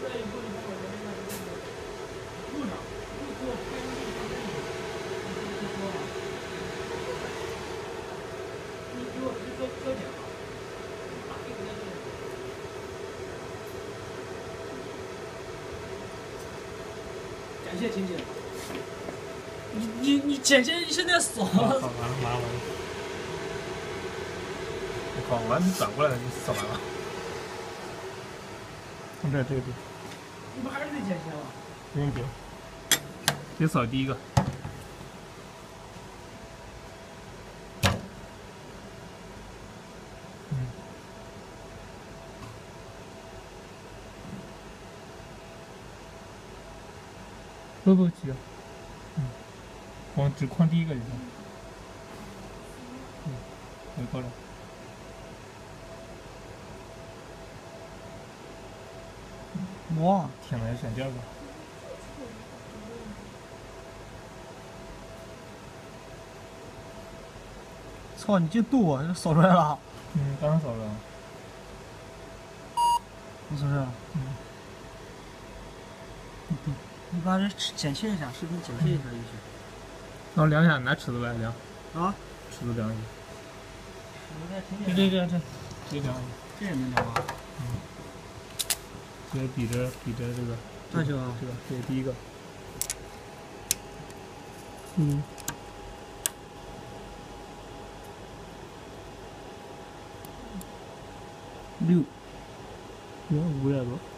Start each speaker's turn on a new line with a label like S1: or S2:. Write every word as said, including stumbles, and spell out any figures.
S1: 感谢亲戚。你你你姐姐现在扫了。
S2: 好完了，完了完了。我靠，完你转过来了，你扫完了。放这儿这个地方。
S1: 你不还是得剪切吗？
S2: 不用剪，先扫第一个。嗯。不不急。嗯。光只框第一个就行。嗯，回过来。哇，天哪，要选第二个。
S3: 操，你这度啊，扫出来了。
S2: 嗯，刚扫了。
S3: 你扫出来了。
S2: 嗯。
S3: 你你把这剪切一下，视频剪切一下就行。
S2: 然后量一下，拿尺子来量。
S3: 啊？
S2: 尺子量一下。
S3: 这
S2: 这这这这，这量一下。
S3: 这也能量啊？
S2: 嗯。直接比着比着这个。
S3: 这就啊。
S2: 这个这是第一个。嗯。
S3: 六。
S2: 有五点多。